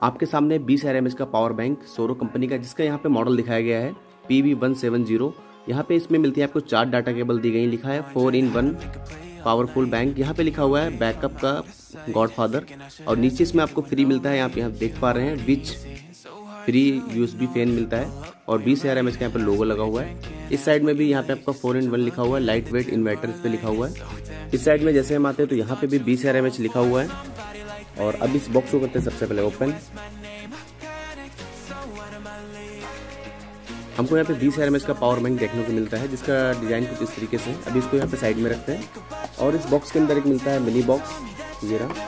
आपके सामने 20 RMS का पावर बैंक सोरो कंपनी का, जिसका यहाँ पे मॉडल दिखाया गया है PV170। यहाँ पे इसमें मिलती है आपको 4 डाटा केबल दी गई, लिखा है 4-in-1 पावरफुल बैंक। यहाँ पे लिखा हुआ है बैकअप का गॉडफादर, और नीचे इसमें आपको फ्री मिलता है, यहाँ देख पा रहे हैं विच फ्री USB फैन मिलता है, और 20 RMS का यहाँ पे लोगो लगा हुआ है। इस साइड में भी यहाँ पे आपका 4-in-1 लिखा हुआ है, लाइट वेट इन्वर्टर इस पे लिखा हुआ है। इस साइड में जैसे हम आते हैं तो यहाँ पे भी 20 RMS लिखा हुआ है। और अब इस बॉक्स को करते हैं सबसे पहले ओपन। हमको यहाँ पे 20 RMS का पावर बैंक देखने को मिलता है, जिसका डिजाइन कुछ इस तरीके से है। अभी इसको यहाँ पे साइड में रखते हैं, और इस बॉक्स के अंदर एक मिलता है मिनी बॉक्स, ये रहा।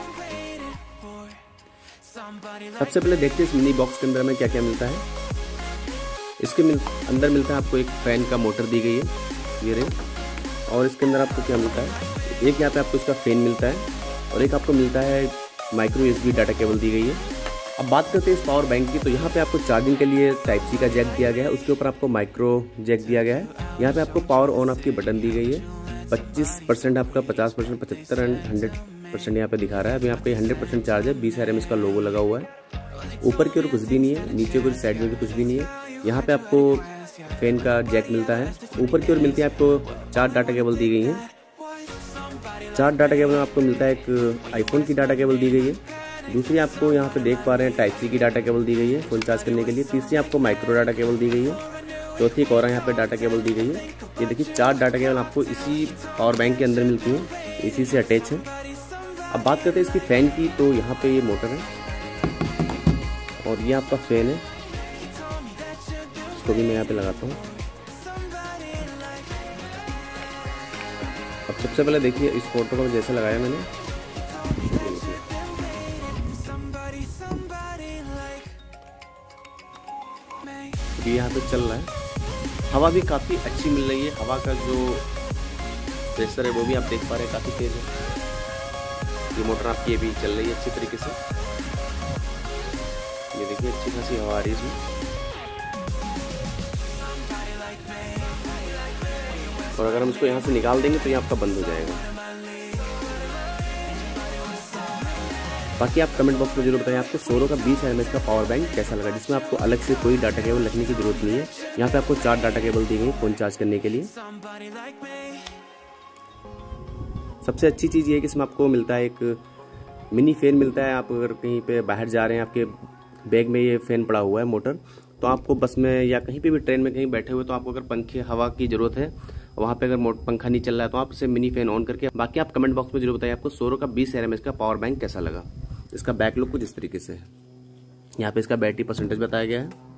सबसे पहले देखते हैं इस मिनी बॉक्स के अंदर हमें क्या क्या मिलता है। इसके अंदर मिलता है आपको एक फैन का मोटर दी गई है, ये रहे। और इसके अंदर आपको क्या मिलता है, एक यहाँ पे आपको इसका फैन मिलता है, और एक आपको मिलता है माइक्रो USB डाटा केबल दी गई है। अब बात करते हैं इस पावर बैंक की, तो यहाँ पे आपको चार्जिंग के लिए Type-C का जैक दिया गया है, उसके ऊपर आपको माइक्रो जैक दिया गया है। यहाँ पे आपको पावर ऑन ऑफ की बटन दी गई है। 25% आपका, 50%, 75 एंड 100% यहाँ पे दिखा रहा है। अभी आपका 100% चार्ज है। 20 RMS का लोगो लगा हुआ है। ऊपर की ओर कुछ भी नहीं है, नीचे की साइड में भी कुछ भी नहीं है। यहाँ पे आपको फैन का जैक मिलता है। ऊपर की ओर मिलती है आपको 4 डाटा केबल दी गई है। 4 डाटा केबल में आपको मिलता है एक आईफोन की डाटा केबल दी गई है। दूसरी आपको यहाँ पे देख पा रहे हैं Type-C की डाटा केबल दी गई है फोन चार्ज करने के लिए। तीसरी आपको माइक्रो डाटा केबल दी गई है। चौथी एक और यहाँ पे डाटा केबल दी गई है। ये देखिए 4 डाटा केबल आपको इसी पावर बैंक के अंदर मिलती है, इसी से अटैच है। अब बात करते हैं इसकी फ़ैन की, तो यहाँ पे ये मोटर है और ये आपका फ़ैन है। इसको भी मैं यहाँ पे लगाता हूँ। अब सबसे पहले देखिए इस फोटो को जैसे लगाया मैंने, ये यहाँ पे चल रहा है। हवा भी काफ़ी अच्छी मिल रही है। हवा का जो प्रेशर है वो भी आप देख पा रहे हैं, काफ़ी तेज है। ये मोटर आपकी ये भी चल रही है अच्छी तरीके से। ये देखिए अच्छी खासी हवा आ रही है इसमें। और अगर हम इसको यहाँ से निकाल देंगे तो ये आपका बंद हो जाएगा। बाकी आप कमेंट बॉक्स में जरूर बताएं आपको सोरो का 20 RMS का पावर बैंक कैसा लगा, जिसमें आपको अलग से कोई डाटा केबल रखने की जरूरत नहीं है। यहाँ पे आपको 4 डाटा केबल दी गई फोन चार्ज करने के लिए। सबसे अच्छी चीज़ ये है कि इसमें आपको मिलता है एक मिनी फैन मिलता है। आप अगर कहीं पे बाहर जा रहे हैं, आपके बैग में ये फैन पड़ा हुआ है मोटर, तो आपको बस में या कहीं पे भी ट्रेन में कहीं बैठे हुए तो आपको अगर पंखे हवा की जरूरत है, वहाँ पे अगर पंखा नहीं चल रहा है तो आप इसे मिनी फैन ऑन करके। बाकी आप कमेंट बॉक्स में जरूर बताइए आपको सोरो का 20 RMS का पावर बैंक कैसा लगा। इसका बैक लुक कुछ इस तरीके से है। यहाँ पे इसका बैटरी परसेंटेज बताया गया है।